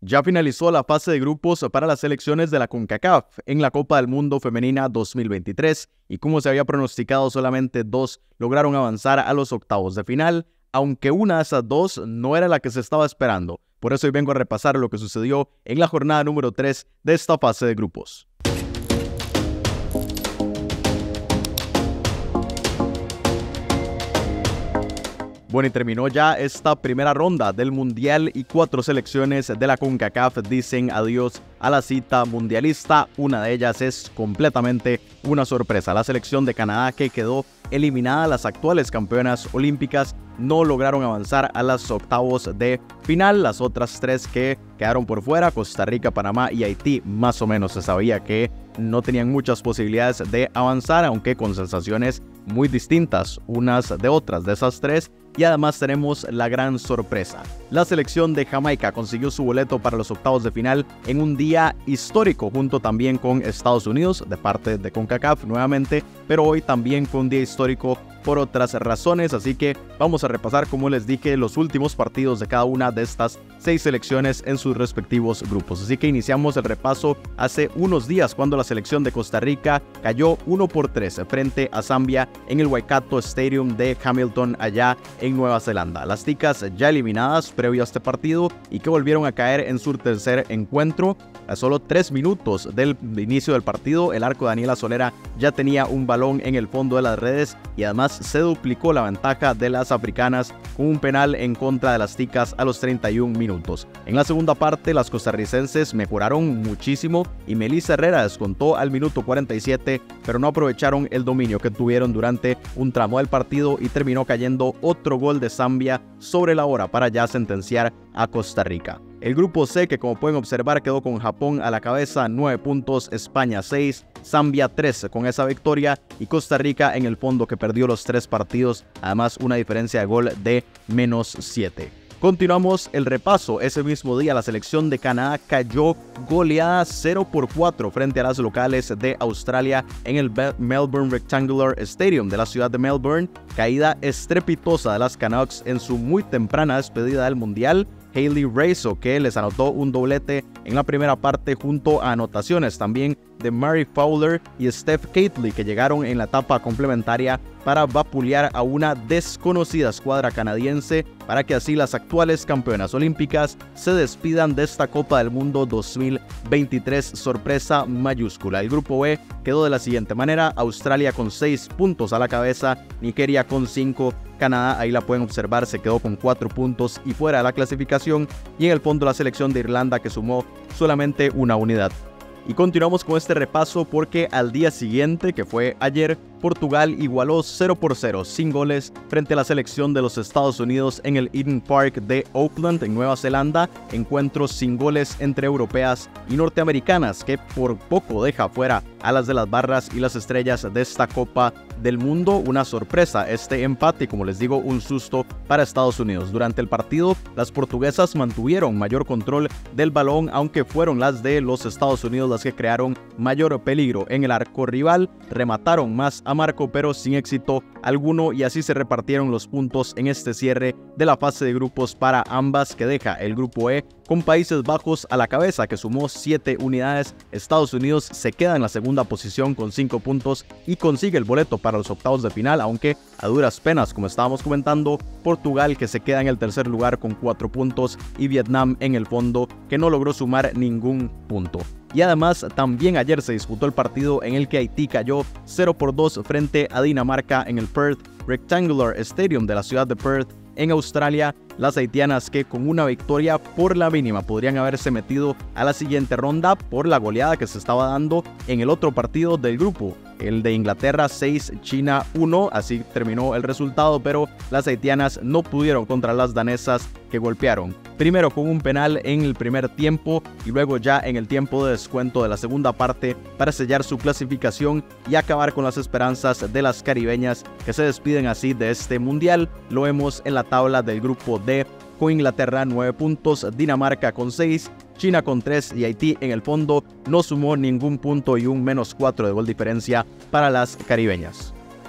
Ya finalizó la fase de grupos para las selecciones de la CONCACAF en la Copa del Mundo Femenina 2023 y como se había pronosticado, solamente 2 lograron avanzar a los octavos de final, aunque una de esas 2 no era la que se estaba esperando. Por eso hoy vengo a repasar lo que sucedió en la jornada número 3 de esta fase de grupos. Bueno, y terminó ya esta primera ronda del Mundial y 4 selecciones de la CONCACAF dicen adiós a la cita mundialista. Una de ellas es completamente una sorpresa. La selección de Canadá, que quedó eliminada, las actuales campeonas olímpicas, no lograron avanzar a los octavos de final. Las otras 3 que quedaron por fuera, Costa Rica, Panamá y Haití, más o menos se sabía que no tenían muchas posibilidades de avanzar, aunque con sensaciones muy distintas unas de otras de esas 3. Y además tenemos la gran sorpresa. La selección de Jamaica consiguió su boleto para los octavos de final en un día histórico, junto también con Estados Unidos, de parte de CONCACAF nuevamente, pero hoy también fue un día histórico por otras razones, así que vamos a repasar, como les dije, los últimos partidos de cada una de estas 6 selecciones en sus respectivos grupos. Así que iniciamos el repaso hace unos días, cuando la selección de Costa Rica cayó 1-3 frente a Zambia en el Waikato Stadium de Hamilton, allá en Nueva Zelanda. Las ticas ya eliminadas previo a este partido y que volvieron a caer en su tercer encuentro. A solo 3 minutos del inicio del partido, el arco de Daniela Solera ya tenía un balón en el fondo de las redes y además se duplicó la ventaja de las africanas con un penal en contra de las ticas a los 31 minutos. En la segunda parte, las costarricenses mejoraron muchísimo y Melissa Herrera descontó al minuto 47, pero no aprovecharon el dominio que tuvieron durante un tramo del partido y terminó cayendo otro gol de Zambia sobre la hora para ya sentenciar a Costa Rica. El grupo C, que como pueden observar quedó con Japón a la cabeza, 9 puntos, España 6, Zambia 3 con esa victoria y Costa Rica en el fondo, que perdió los 3 partidos, además una diferencia de gol de -7. Continuamos el repaso. Ese mismo día la selección de Canadá cayó goleada 0-4 frente a las locales de Australia en el Melbourne Rectangular Stadium de la ciudad de Melbourne. Caída estrepitosa de las Canucks en su muy temprana despedida del Mundial. Hayley Raso, que les anotó un doblete en la primera parte junto a anotaciones también de Mary Fowler y Steph Catley, que llegaron en la etapa complementaria para vapulear a una desconocida escuadra canadiense, para que así las actuales campeonas olímpicas se despidan de esta Copa del Mundo 2023. Sorpresa mayúscula. El grupo B quedó de la siguiente manera: Australia con 6 puntos a la cabeza, Nigeria con 5, Canadá, ahí la pueden observar, se quedó con 4 puntos y fuera de la clasificación, y en el fondo la selección de Irlanda, que sumó solamente una unidad. Y continuamos con este repaso porque al día siguiente, que fue ayer, Portugal igualó 0-0 sin goles frente a la selección de los Estados Unidos en el Eden Park de Auckland, en Nueva Zelanda. Encuentros sin goles entre europeas y norteamericanas, que por poco deja fuera a las de las barras y las estrellas de esta Copa del Mundo. Una sorpresa este empate y, como les digo, un susto para Estados Unidos. Durante el partido, las portuguesas mantuvieron mayor control del balón, aunque fueron las de los Estados Unidos las que crearon mayor peligro en el arco rival. Remataron más a marco, pero sin éxito alguno, y así se repartieron los puntos en este cierre de la fase de grupos para ambas, que deja el grupo E con Países Bajos a la cabeza, que sumó 7 unidades. Estados Unidos se queda en la segunda posición con 5 puntos y consigue el boleto para los octavos de final, aunque a duras penas, como estábamos comentando. Portugal, que se queda en el tercer lugar con 4 puntos, y Vietnam en el fondo, que no logró sumar ningún punto. Y además también ayer se disputó el partido en el que Haití cayó 0-2 frente a Dinamarca en el Perth Rectangular Stadium de la ciudad de Perth en Australia. Las haitianas, que con una victoria por la mínima podrían haberse metido a la siguiente ronda por la goleada que se estaba dando en el otro partido del grupo, el de Inglaterra 6, China 1, así terminó el resultado, pero las haitianas no pudieron contra las danesas, que golpearon primero con un penal en el primer tiempo y luego ya en el tiempo de descuento de la segunda parte para sellar su clasificación y acabar con las esperanzas de las caribeñas, que se despiden así de este mundial. Lo vemos en la tabla del grupo D, con Inglaterra 9 puntos, Dinamarca con 6, China con 3 y Haití en el fondo no sumó ningún punto y un -4 de gol diferencia para las caribeñas.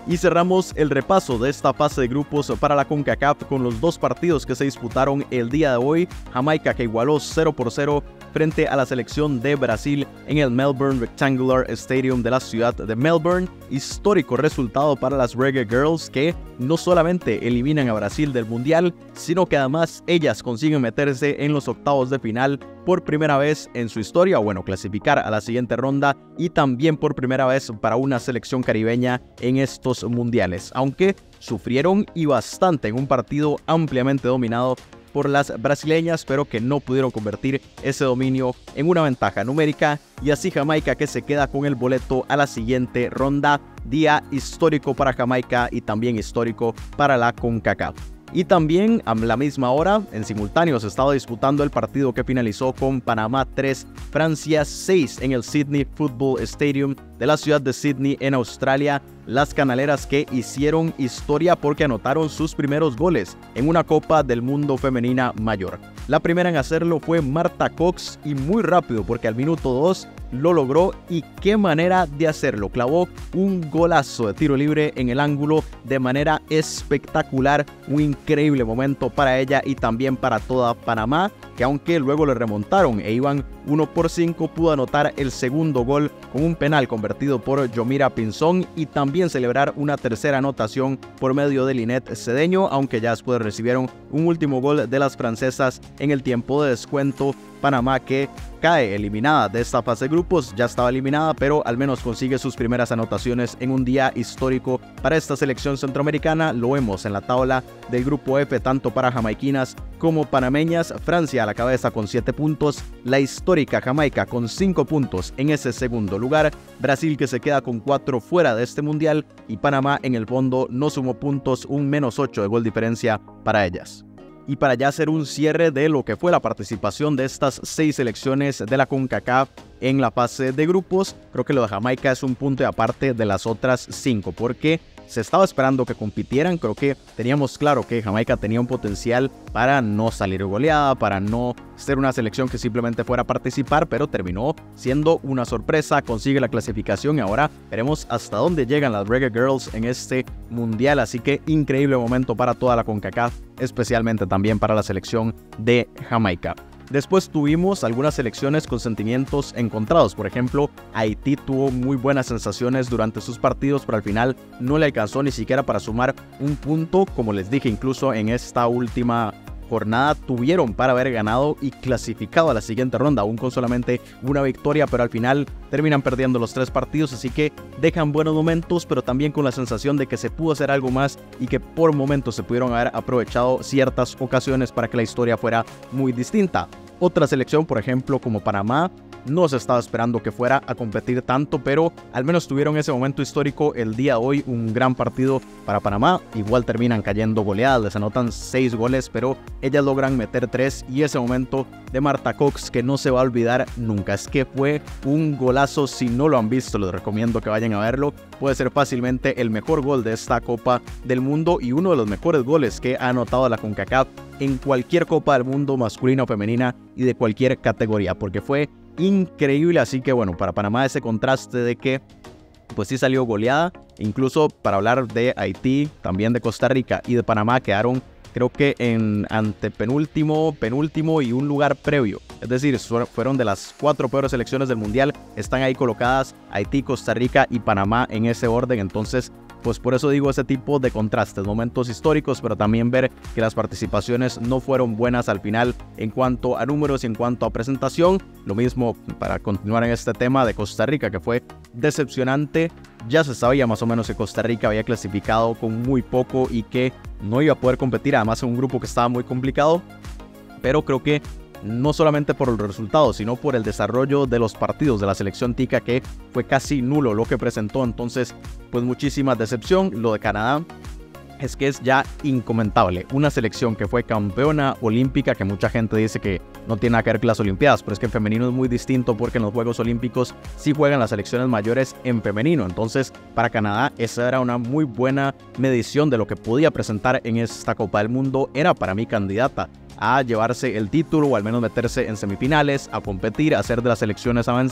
Y cerramos el repaso de esta fase de grupos para la CONCACAF con los dos partidos que se disputaron el día de hoy. Jamaica, que igualó 0-0 frente a la selección de Brasil en el Melbourne Rectangular Stadium de la ciudad de Melbourne. Histórico resultado para las Reggae Girls, que no solamente eliminan a Brasil del Mundial, sino que además ellas consiguen meterse en los octavos de final por primera vez en su historia, o bueno, clasificar a la siguiente ronda, y también por primera vez para una selección caribeña en estos mundiales, aunque sufrieron y bastante en un partido ampliamente dominado por las brasileñas, pero que no pudieron convertir ese dominio en una ventaja numérica, y así Jamaica, que se queda con el boleto a la siguiente ronda. Día histórico para Jamaica y también histórico para la CONCACAF. Y también a la misma hora, en simultáneo, se estaba disputando el partido que finalizó con Panamá 3, Francia 6 en el Sydney Football Stadium de la ciudad de Sydney en Australia. Las canaleras que hicieron historia porque anotaron sus primeros goles en una Copa del Mundo femenina mayor. La primera en hacerlo fue Marta Cox, y muy rápido porque al minuto 2 lo logró, y qué manera de hacerlo. Clavó un golazo de tiro libre en el ángulo de manera espectacular. Un increíble momento para ella y también para toda Panamá, que aunque luego le remontaron e iban 1-5, pudo anotar el segundo gol con un penal convertido por Yomira Pinzón, y también celebrar una tercera anotación por medio de Linette Cedeño, aunque ya después recibieron un último gol de las francesas en el tiempo de descuento. Panamá, que cae eliminada de esta fase de grupos, ya estaba eliminada, pero al menos consigue sus primeras anotaciones en un día histórico para esta selección centroamericana. Lo vemos en la tabla del grupo F, tanto para jamaiquinas como panameñas. Francia a la cabeza con 7 puntos, la histórica Jamaica con 5 puntos en ese segundo lugar, Brasil, que se queda con 4 fuera de este mundial, y Panamá en el fondo no sumó puntos, un -8 de gol diferencia para ellas. Y para ya hacer un cierre de lo que fue la participación de estas 6 selecciones de la CONCACAF en la fase de grupos, creo que lo de Jamaica es un punto de aparte de las otras 5, porque se estaba esperando que compitieran. Creo que teníamos claro que Jamaica tenía un potencial para no salir goleada, para no ser una selección que simplemente fuera a participar, pero terminó siendo una sorpresa, consigue la clasificación, y ahora veremos hasta dónde llegan las Reggae Girls en este mundial. Así que increíble momento para toda la CONCACAF, especialmente también para la selección de Jamaica. Después tuvimos algunas selecciones con sentimientos encontrados. Por ejemplo, Haití tuvo muy buenas sensaciones durante sus partidos, pero al final no le alcanzó ni siquiera para sumar un punto. Como les dije, incluso en esta última jornada tuvieron para haber ganado y clasificado a la siguiente ronda, aún con solamente una victoria, pero al final terminan perdiendo los 3 partidos, así que dejan buenos momentos, pero también con la sensación de que se pudo hacer algo más y que por momentos se pudieron haber aprovechado ciertas ocasiones para que la historia fuera muy distinta. Otra selección, por ejemplo, como Panamá, no se estaba esperando que fuera a competir tanto, pero al menos tuvieron ese momento histórico el día de hoy, un gran partido para Panamá. Igual terminan cayendo goleadas, les anotan 6 goles, pero ellas logran meter 3, y ese momento de Marta Cox que no se va a olvidar nunca. Es que fue un golazo. Si no lo han visto, les recomiendo que vayan a verlo. Puede ser fácilmente el mejor gol de esta Copa del Mundo y uno de los mejores goles que ha anotado la CONCACAF en cualquier Copa del Mundo, masculina o femenina, y de cualquier categoría, porque fue increíble. Así que bueno, para Panamá ese contraste de que pues sí salió goleada. Incluso para hablar de Haití, también de Costa Rica y de Panamá, quedaron creo que en antepenúltimo, penúltimo y un lugar previo. Es decir, fueron de las 4 peores selecciones del mundial. Están ahí colocadas Haití, Costa Rica y Panamá en ese orden. Entonces, pues por eso digo ese tipo de contrastes, momentos históricos, pero también ver que las participaciones no fueron buenas al final en cuanto a números y en cuanto a presentación. Lo mismo para continuar en este tema de Costa Rica, que fue decepcionante. Ya se sabía más o menos que Costa Rica había clasificado con muy poco y que no iba a poder competir, además en un grupo que estaba muy complicado, pero creo que no solamente por los resultados, sino por el desarrollo de los partidos de la selección tica, que fue casi nulo lo que presentó. Entonces, pues muchísima decepción. Lo de Canadá es que es ya incomentable. Una selección que fue campeona olímpica, que mucha gente dice que no tiene nada que ver con las Olimpiadas, pero es que en femenino es muy distinto, porque en los Juegos Olímpicos sí juegan las selecciones mayores en femenino. Entonces, para Canadá esa era una muy buena medición de lo que podía presentar en esta Copa del Mundo. Era para mí candidata a llevarse el título, o al menos meterse en semifinales, a competir, a ser de las selecciones a vencer,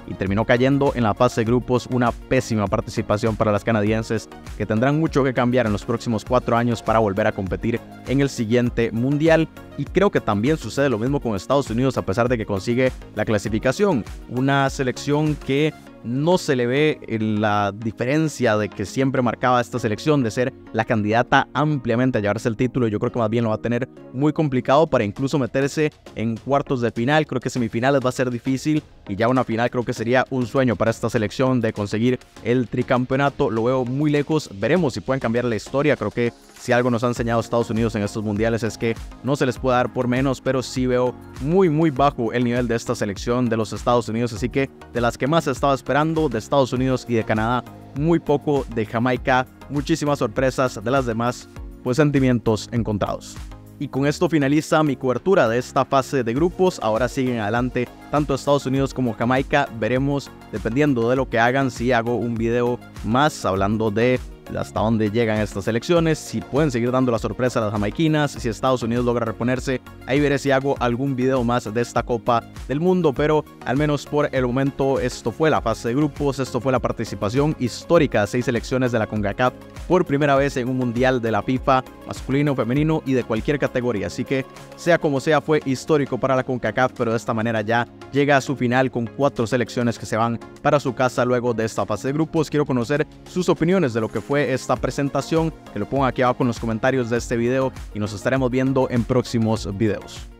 y terminó cayendo en la fase de grupos. Una pésima participación para las canadienses, que tendrán mucho que cambiar en los próximos 4 años para volver a competir en el siguiente mundial. Y creo que también sucede lo mismo con Estados Unidos, a pesar de que consigue la clasificación. Una selección que no se le ve la diferencia de que siempre marcaba esta selección de ser la candidata ampliamente a llevarse el título. Yo creo que más bien lo va a tener muy complicado para incluso meterse en cuartos de final. Creo que semifinales va a ser difícil, y ya una final creo que sería un sueño para esta selección de conseguir el tricampeonato. Lo veo muy lejos. Veremos si pueden cambiar la historia. Creo que si algo nos ha enseñado Estados Unidos en estos mundiales es que no se les puede dar por menos, pero sí veo muy bajo el nivel de esta selección de los Estados Unidos. Así que de las que más estaba esperando, de Estados Unidos y de Canadá, muy poco. De Jamaica, muchísimas sorpresas. De las demás, pues sentimientos encontrados. Y con esto finaliza mi cobertura de esta fase de grupos. Ahora siguen adelante tanto Estados Unidos como Jamaica. Veremos, dependiendo de lo que hagan, si hago un video más hablando de hasta dónde llegan estas selecciones, si pueden seguir dando la sorpresa a las jamaiquinas, si Estados Unidos logra reponerse. Ahí veré si hago algún video más de esta Copa del Mundo, pero al menos por el momento esto fue la fase de grupos. Esto fue la participación histórica de 6 selecciones de la CONCACAF por primera vez en un mundial de la FIFA, masculino, femenino y de cualquier categoría. Así que sea como sea, fue histórico para la CONCACAF, pero de esta manera ya llega a su final con 4 selecciones que se van para su casa luego de esta fase de grupos. Quiero conocer sus opiniones de lo que fue esta presentación, que lo pongan aquí abajo en los comentarios de este video, y nos estaremos viendo en próximos videos.